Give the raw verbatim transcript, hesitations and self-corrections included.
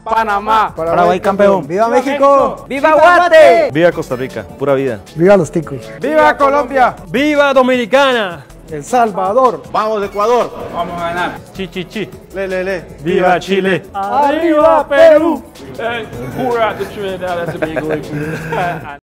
Panamá. Paraguay campeón. ¡Viva México! ¡Viva Guate! Viva Costa Rica, pura vida. ¡Viva los ticos! ¡Viva Colombia! ¡Viva Dominicana! ¡El Salvador! ¡Vamos Ecuador! Vamos a ganar. Chi, chi, chi. Le, le, le. ¡Viva Chile! ¡Arriba Perú! Hey, pour out the Trinidad and Tobago.